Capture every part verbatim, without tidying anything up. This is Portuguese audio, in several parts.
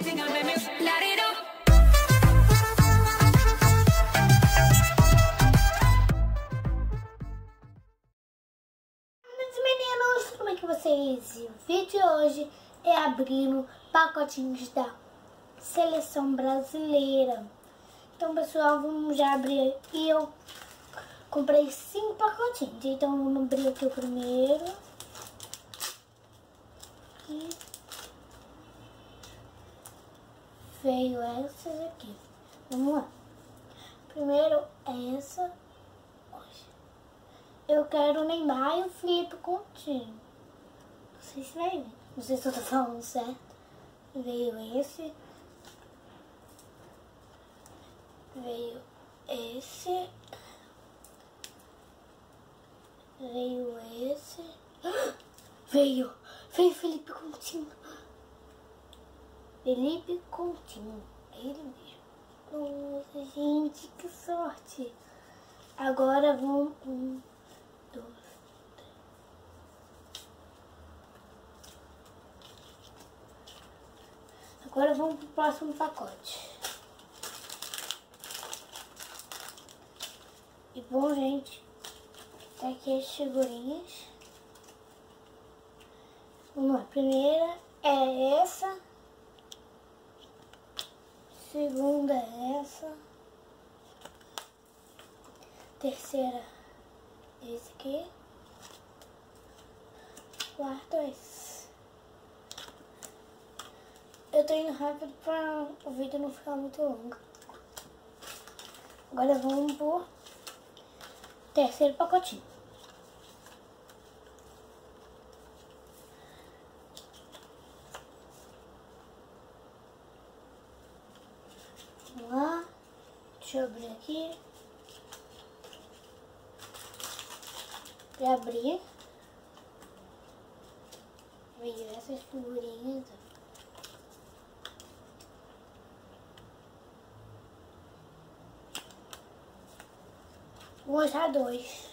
Meninos, como é que vocês? O vídeo de hoje é abrindo pacotinhos da seleção brasileira. Então, pessoal, vamos já abrir. E eu comprei cinco pacotinhos. Então, vamos abrir aqui o primeiro. E veio essas aqui. Vamos lá. Primeiro, essa. Eu quero o Neymar e o Felipe Coutinho. Não sei se vai vir. Não sei se eu tô falando certo. Veio esse. Veio esse. Veio esse. Veio. Veio Felipe Coutinho. Felipe Coutinho. É ele mesmo. Nossa, gente, que sorte. Agora vamos... Um, dois, três. Agora vamos pro próximo pacote. E bom, gente, tá aqui as figurinhas. Vamos lá, a primeira é essa. Segunda é essa. Terceira, esse aqui. Quarto, esse. Eu tô indo rápido pra o vídeo não ficar muito longo. Agora vamos pro terceiro pacotinho. Vamos lá. Deixa eu abrir aqui. Pra abrir, veio essas figurinhas. Vou mostrar dois.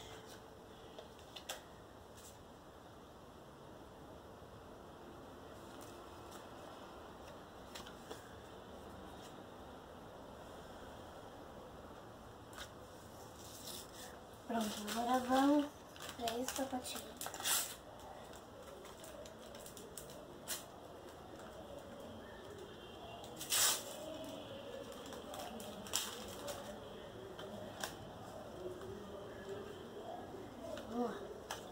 Pronto, agora vamos para esse pacotinho. Vamos lá.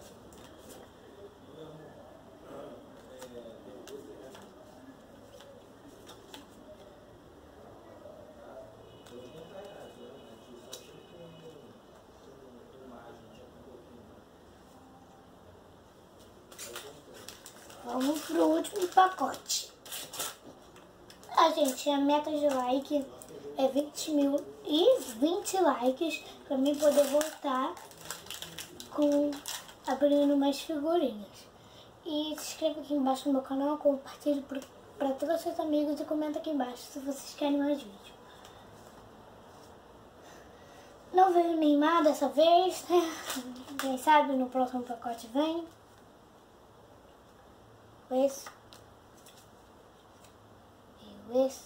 Vamos pro último pacote. Ah, gente, a meta de like é vinte mil e vinte likes pra mim poder voltar com abrindo mais figurinhas. E se inscreva aqui embaixo no meu canal, compartilhe para todos os seus amigos e comenta aqui embaixo se vocês querem mais vídeo. Não veio Neymar dessa vez, né? Quem sabe no próximo pacote vem. Esse, e esse,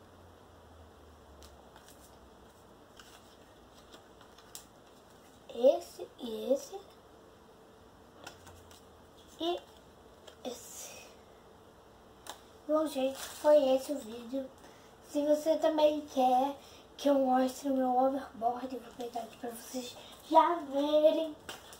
esse e esse, e esse. Bom, gente, foi esse o vídeo. Se você também quer que eu mostre o meu overboard, vou aproveitar aqui pra vocês já verem.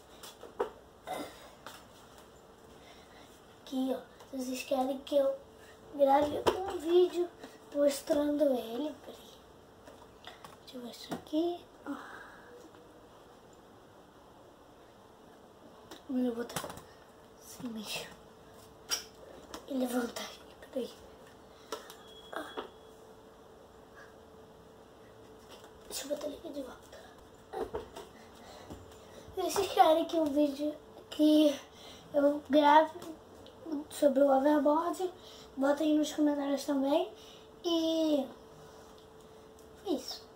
Aqui, ó. Vocês querem que eu grave um vídeo mostrando ele. Peraí. Deixa eu ver isso aqui. Vou botar assim mesmo. E levantar aqui. Peraí. Deixa eu botar ele aqui de volta. Vocês querem que o vídeo que eu grave sobre o overboard, bota aí nos comentários também. E isso.